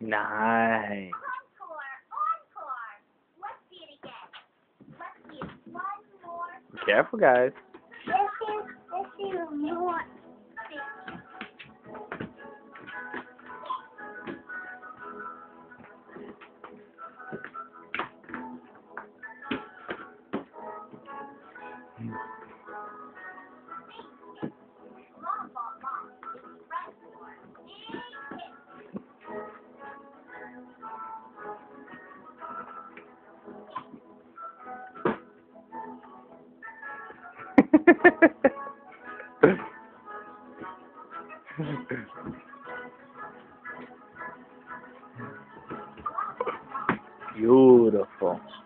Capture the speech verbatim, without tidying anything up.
Nice. Encore, encore. Let's see it again. Let's see it one more. Be careful, guys. This is, this is more. Mom bought mom. It's right for Beautiful.